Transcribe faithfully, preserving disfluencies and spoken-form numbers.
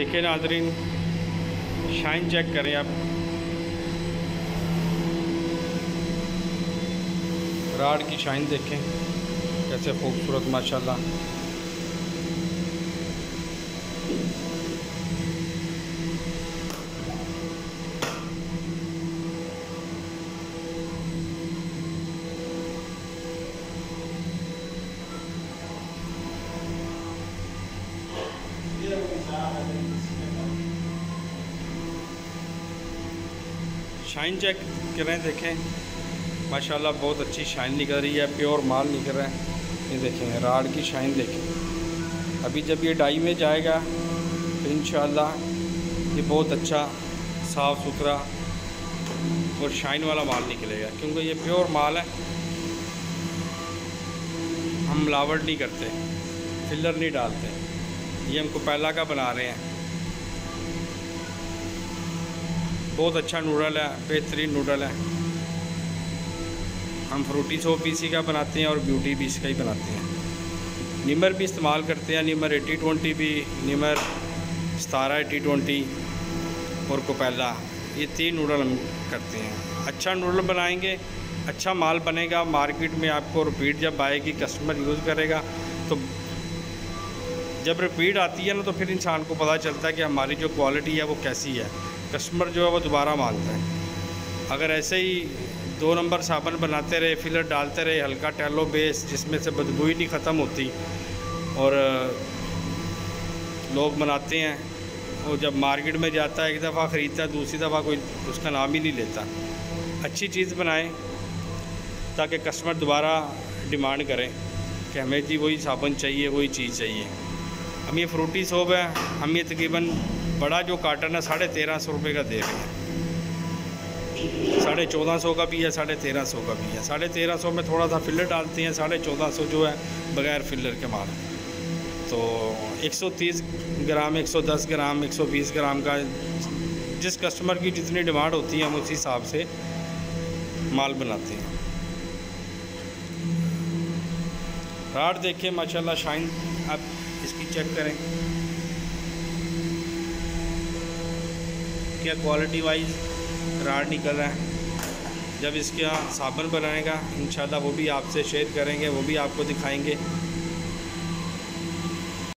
देखें नाज़रीन, shine check करें आप। राड की शाइन देखें कैसे खूबसूरत माशाल्लाह। शाइन चेक करें, देखें माशाल्लाह बहुत अच्छी शाइन निकल रही है, प्योर माल निकल रहा है। ये देखें राड की शाइन देखें। अभी जब ये डाई में जाएगा तो इंशाल्लाह ये बहुत अच्छा साफ़ सुथरा और शाइन वाला माल निकलेगा, क्योंकि ये प्योर माल है। हम मिलावट नहीं करते, फिलर नहीं डालते। ये हमको पहला का बना रहे हैं। बहुत अच्छा नूडल है, बेहतरीन नूडल है। हम फ्रूटी सोप भी इसी का बनाते हैं और ब्यूटी भी इसका ही बनाते हैं। निमर भी इस्तेमाल करते हैं, निमर एटी ट्वेंटी भी, निमर सतारा एटी ट्वेंटी और कोपेला, ये तीन नूडल हम करते हैं। अच्छा नूडल बनाएंगे, अच्छा माल बनेगा, मार्केट में आपको रिपीट जब आएगी, कस्टमर यूज़ करेगा, तो जब रिपीट आती है ना तो फिर इंसान को पता चलता है कि हमारी जो क्वालिटी है वो कैसी है। कस्टमर जो है वो दोबारा मांगता है। अगर ऐसे ही दो नंबर साबुन बनाते रहे, फिलर डालते रहे, हल्का टैलो बेस जिसमें से बदबू ही नहीं ख़त्म होती, और लोग बनाते हैं, और जब मार्केट में जाता है एक दफ़ा ख़रीदता है, दूसरी दफ़ा कोई उसका नाम ही नहीं लेता। अच्छी चीज़ बनाएं ताकि कस्टमर दोबारा डिमांड करें कि हमें जी वही साबुन चाहिए, वही चीज़ चाहिए। हम ये फ्रूटी सोप है, हम ये तकरीबन बड़ा जो कार्टन है साढ़े तेरह सौ रुपये का दे रहे हैं। साढ़े चौदह सौ का भी है, साढ़े तेरह सौ का भी है। साढ़े तेरह सौ में थोड़ा सा फिलर डालते हैं, साढ़े चौदह सौ जो है बग़ैर फिलर के माल। तो एक सौ तीस ग्राम, एक सौ दस ग्राम, एक सौ बीस ग्राम का जिस कस्टमर की जितनी डिमांड होती है हम उसी हिसाब से माल बनाते हैं। राड देखें माशाल्लाह शाइन, आप इसकी चेक करें क्या क्वालिटी वाइज राड निकल रहा है। जब इसका साबुन बनाएगा इंशाल्लाह वो भी आपसे शेयर करेंगे, वो भी आपको दिखाएंगे।